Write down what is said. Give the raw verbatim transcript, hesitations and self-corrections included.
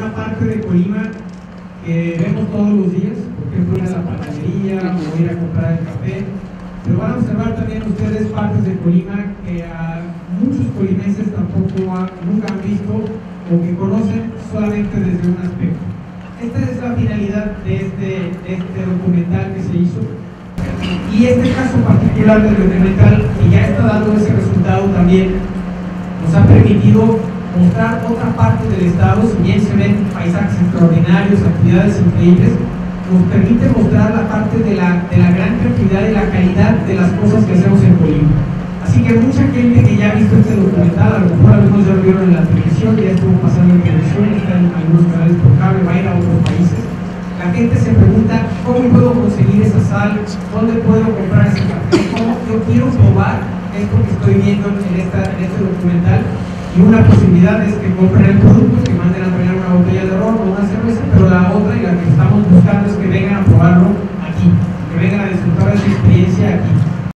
una parte de Colima que vemos todos los días, por ejemplo, ir a la panadería o ir a comprar el café, pero van a observar también ustedes partes de Colima que a muchos colimenses tampoco ha, nunca han visto o que conocen solamente desde un aspecto. Esta es la finalidad de este, de este documental que se hizo, y este caso particular del documental, que ya está dando ese resultado también, nos ha permitido mostrar otra parte del estado. Si bien se ven paisajes extraordinarios, actividades increíbles, nos permite mostrar la parte de la, de la gran cantidad y la calidad de las cosas que hacemos en Colima. Así que mucha gente que ya ha visto este documental, a lo mejor algunos ya lo vieron en la televisión, ya estuvo pasando en televisión, está en algunos canales por cable, va a ir a otros países. La gente se pregunta, ¿cómo puedo conseguir esa sal? ¿Dónde puedo comprar ese café? ¿Cómo yo quiero probar esto que estoy viendo en, esta, en este documental? Y una posibilidad es que compren el producto